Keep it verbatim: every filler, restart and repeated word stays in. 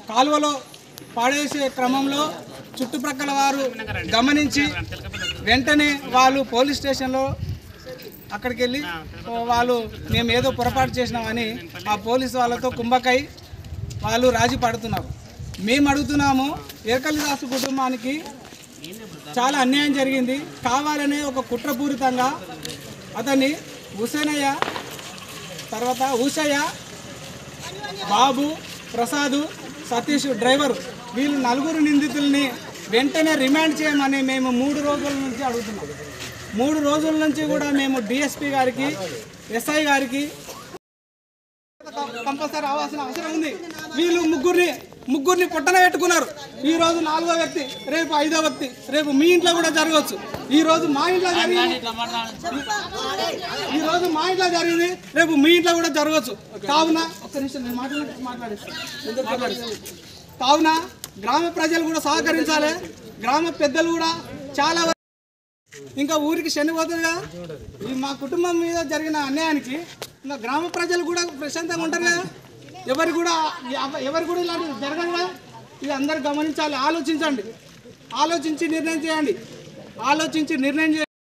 కాలువలో పాడేసే క్రమంలో చుట్టుప్రక్కల వారు గమనించి వెంటనే వాళ్ళు పోలీస్ స్టేషన్లో అక్కడికి వెళ్ళి వాళ్ళు మేము ఏదో పొరపాటు చేసినామని ఆ పోలీసు వాళ్ళతో కుంభకై వాళ్ళు రాజీ పడుతున్నారు. మేము అడుగుతున్నాము, ఏకల్దాసు కుటుంబానికి చాలా అన్యాయం జరిగింది. కావాలనే ఒక కుట్రపూరితంగా అతన్ని హుసేనయ్య, తర్వాత ఉషయ్య, బాబు, ప్రసాద్, సతీష్ డ్రైవర్ వీళ్ళు నలుగురు నిందితుల్ని వెంటనే రిమాండ్ చేయమని మేము మూడు రోజుల నుంచి అడుగుతున్నాం. మూడు రోజుల నుంచి కూడా మేము డిఎస్పీ గారికి, ఎస్ఐ గారికి కంపల్సరీ రావాల్సిన అవసరం ఉంది. వీళ్ళు ముగ్గురిని ముగ్గురిని పొట్టన పెట్టుకున్నారు. ఈరోజు నాలుగో వ్యక్తి, రేపు ఐదో వ్యక్తి, రేపు మీ ఇంట్లో కూడా జరగవచ్చు. ఈరోజు మా ఇంట్లో జరిగింది, ఈరోజు మా ఇంట్లో జరిగింది, రేపు మీ ఇంట్లో కూడా జరగవచ్చు. కావున ఒక్క నిమిషం నేను మాట్లాడి మాట్లాడి కావున గ్రామ ప్రజలు కూడా సహకరించాలి. గ్రామ పెద్దలు కూడా చాలా ఇంకా ఊరికి శనిపోతుందిగా. ఈ మా కుటుంబం మీద జరిగిన అన్యాయానికి ఇంకా గ్రామ ప్రజలు కూడా ప్రశాంతంగా ఉంటారు కదా. ఎవరు కూడా ఎవరు కూడా ఇలాంటి జరగదు కదా. ఇది అందరు గమనించాలి. ఆలోచించండి, ఆలోచించి నిర్ణయం చేయండి, ఆలోచించి నిర్ణయం చేయండి.